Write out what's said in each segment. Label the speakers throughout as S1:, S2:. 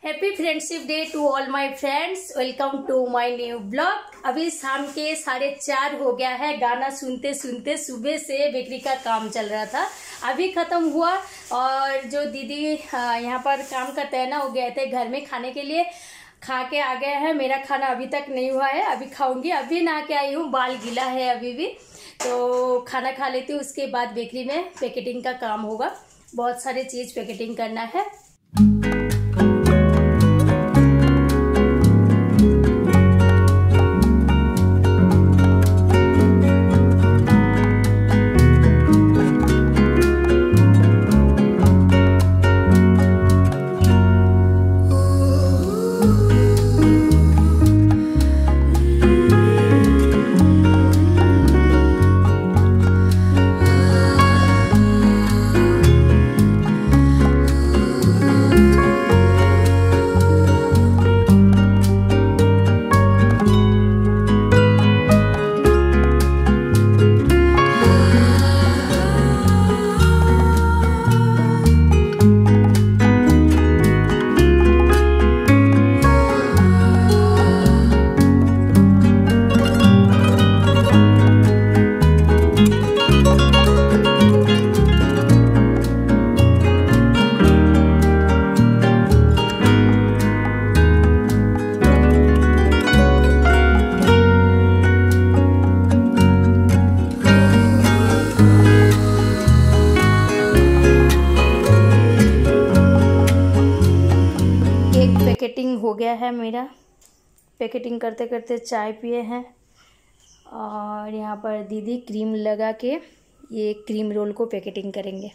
S1: Happy friendship day to all my friends. Welcome to my new blog. अभी शाम के 4:30 हो गया है। गाना सुनते सुनते सुबह से बेकरी का काम चल रहा था, अभी खत्म हुआ। और जो दीदी यहाँ पर काम करते हैं ना, वो गए थे घर में खाने के लिए, खा के आ गए हैं। मेरा खाना अभी तक नहीं हुआ है, अभी खाऊंगी। अभी नहा के आई हूँ, बाल गीला है अभी भी, तो खाना खा लेती हूँ। उसके बाद बेकरी में पैकेटिंग का काम होगा, बहुत सारे चीज पैकेटिंग करना है। पैकेटिंग हो गया है मेरा। पैकेटिंग करते करते चाय पिए हैं। और यहाँ पर दीदी क्रीम लगा के ये क्रीम रोल को पैकेटिंग करेंगे।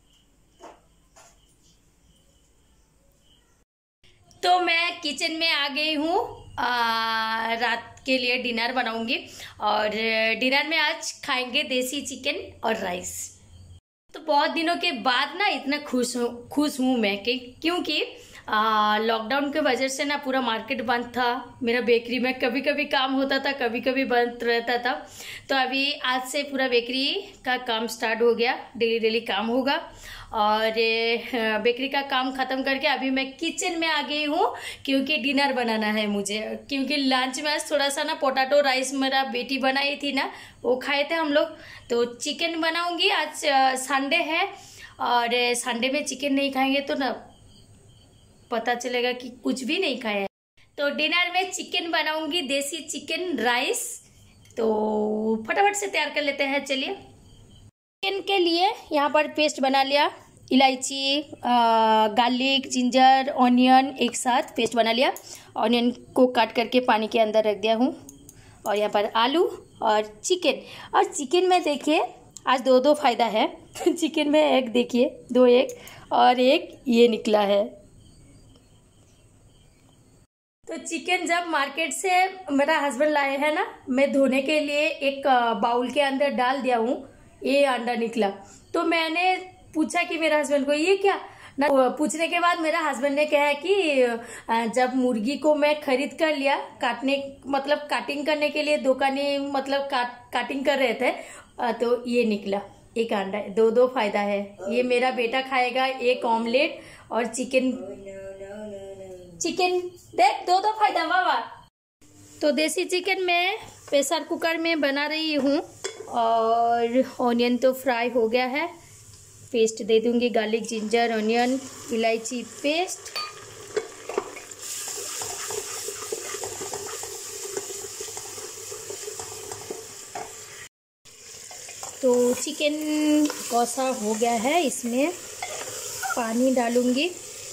S1: तो मैं किचन में आ गई हूँ। रात के लिए डिनर बनाऊंगी और डिनर में आज खाएंगे देसी चिकन और राइस। तो बहुत दिनों के बाद ना इतना खुश हूँ मैं क्योंकि लॉकडाउन के वजह से ना पूरा मार्केट बंद था। मेरा बेकरी में कभी कभी काम होता था, कभी कभी बंद रहता था। तो अभी आज से पूरा बेकरी का काम स्टार्ट हो गया, डेली काम होगा। और बेकरी का काम खत्म करके अभी मैं किचन में आ गई हूँ क्योंकि डिनर बनाना है मुझे। क्योंकि लंच में थोड़ा सा ना पोटैटो राइस मेरा बेटी बनाई थी ना, वो खाए थे हम लोग। तो चिकन बनाऊंगी। आज संडे है और संडे में चिकन नहीं खाएंगे तो ना पता चलेगा कि कुछ भी नहीं खाया है। तो डिनर में चिकन बनाऊंगी, देसी चिकन राइस। तो फटाफट से तैयार कर लेते हैं, चलिए। चिकन के लिए यहाँ पर पेस्ट बना लिया, इलायची, गार्लिक, जिंजर, ऑनियन एक साथ पेस्ट बना लिया। ऑनियन को काट करके पानी के अंदर रख दिया हूँ। और यहाँ पर आलू और चिकन। और चिकन में देखिए आज दो फायदा है। चिकन में एक देखिए, 2 एग और एक ये निकला है। तो चिकन जब मार्केट से मेरा हस्बैंड लाए हैं ना, मैं धोने के लिए एक बाउल के अंदर डाल दिया हूँ। ये अंडा निकला, तो मैंने पूछा कि मेरे हस्बैंड को ये क्या ना। पूछने के बाद मेरा हस्बैंड ने कहा कि जब मुर्गी को मैं खरीद कर लिया, काटिंग करने के लिए दुकानी काटिंग कर रहे थे, तो ये निकला एक अंडा। 2 फायदा है। ये मेरा बेटा खाएगा, एक ऑमलेट और चिकन देख 2 फायदा बाबा। तो देसी चिकन में प्रेशर कुकर में बना रही हूँ। और ऑनियन तो फ्राई हो गया है, पेस्ट दे दूंगी। गार्लिक, जिंजर, ऑनियन, इलायची पेस्ट। तो चिकन कौसा हो गया है, इसमें पानी डालूंगी।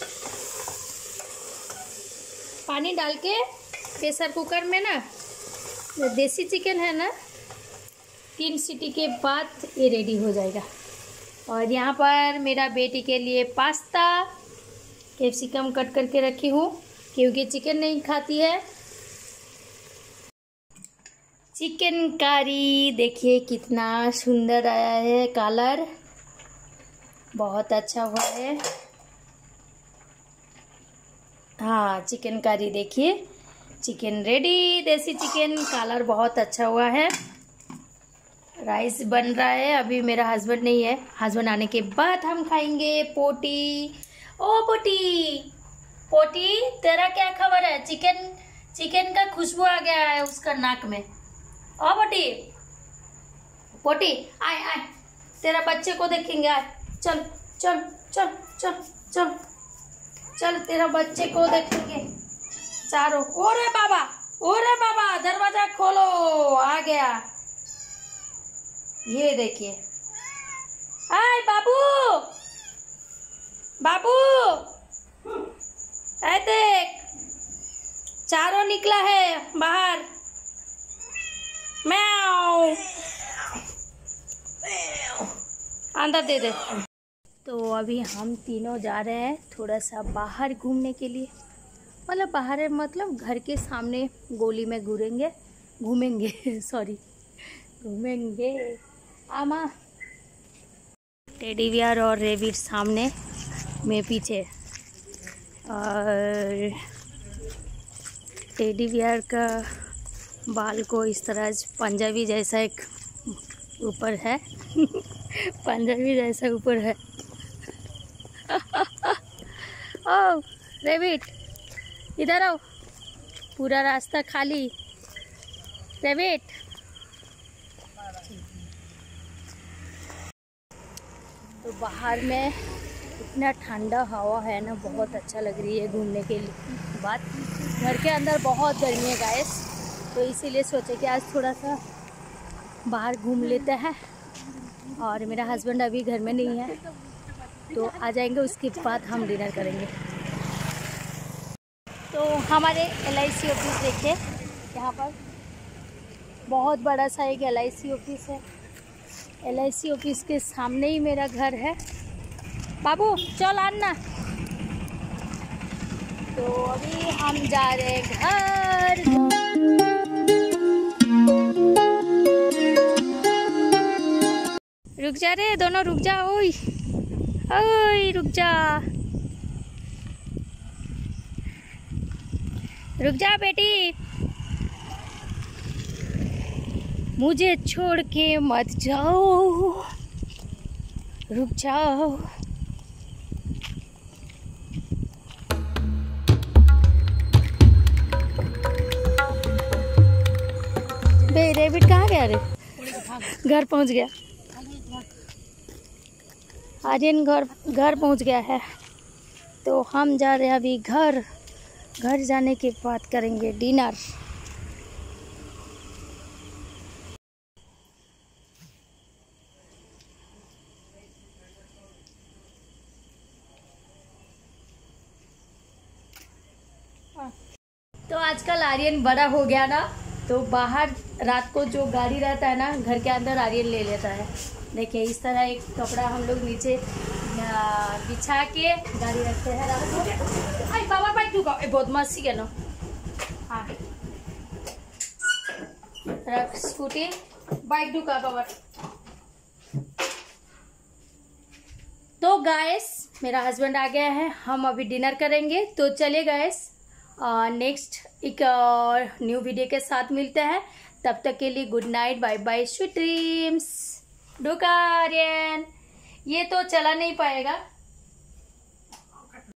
S1: पानी डाल के प्रेशर कुकर में ना, देसी चिकन है ना, 3 सीटी के बाद ये रेडी हो जाएगा। और यहाँ पर मेरा बेटी के लिए पास्ता, कैप्सिकम कट करके रखी हूँ क्योंकि चिकन नहीं खाती है। चिकन करी देखिए कितना सुंदर आया है, कलर बहुत अच्छा हुआ है। हाँ, चिकन करी देखिए, चिकन रेडी। देसी चिकन, कलर बहुत अच्छा हुआ है। राइस बन रहा है, अभी मेरा हस्बैंड नहीं है, हस्बैंड आने के बाद हम खाएंगे। पोटी, ओ पोटी पोटी तेरा क्या खबर है? चिकन का खुशबू आ गया है उसका नाक में। ओ पोटी, पोटी आए आए, तेरा बच्चे को देखेंगे। आए चल चल चल चल चल चल, तेरा बच्चे को देखेंगे चारों। ओरे बाबा दरवाजा खोलो, आ गया। ये देखिए, आए बाबू बाबू, ऐ देख चारों निकला है बाहर। म्याऊ, अंदर दे दे। तो अभी हम तीनों जा रहे हैं थोड़ा सा बाहर घूमने के लिए। मतलब बाहर मतलब घर के सामने गोली में घूमेंगे सॉरी घूमेंगे। आमा टेडी बियर और रेबिट सामने, मैं पीछे। और टेडी बियर का बाल को इस तरह पंजाबी जैसा एक ऊपर है पंजाबी जैसा ऊपर है। ओ रेबिट इधर आओ, पूरा रास्ता खाली। रेबिट तो बाहर में इतना ठंडा हवा है ना, बहुत अच्छा लग रही है घूमने के बाद। घर के अंदर बहुत गर्मी है गाइस, तो इसीलिए सोचे कि आज थोड़ा सा बाहर घूम लेते हैं। और मेरा हस्बैंड अभी घर में नहीं है, तो आ जाएंगे, उसके बाद हम डिनर करेंगे। तो हमारे LIC ऑफिस देखिए, यहाँ पर बहुत बड़ा सा एक LIC ऑफिस है। LIC ऑफिस के सामने ही मेरा घर है। बाबू चल आना। तो अभी हम जा रहे हैं घर। रुक जा रे दोनों, रुक जा। ओई ओई रुक जा, रुक जा बेटी, मुझे छोड़ के मत जाओ, रुक जाओ। बे रेबिट कहाँ गया रे? घर पहुँच गया। आर्यन घर पहुँच गया है। तो हम जा रहे हैं अभी घर जाने के बाद करेंगे डिनर। तो आजकल आर्यन बड़ा हो गया ना, तो बाहर रात को जो गाड़ी रहता है ना, घर के अंदर आर्यन ले लेता है। देखिए इस तरह एक कपड़ा हम लोग नीचे बिछा के गाड़ी रखते हैं रात को। आई बाबा बाइक टूका, बदमाशी के ना। हाँ रख स्कूटी, बाइक टूका बाबा। तो गाइस मेरा हस्बैंड आ गया है, हम अभी डिनर करेंगे। तो चलिए गाइस, नेक्स्ट एक न्यू वीडियो के साथ मिलते हैं। तब तक के लिए good night, bye bye, sweet dreams. डुका आर्यन, ये तो चला नहीं पाएगा।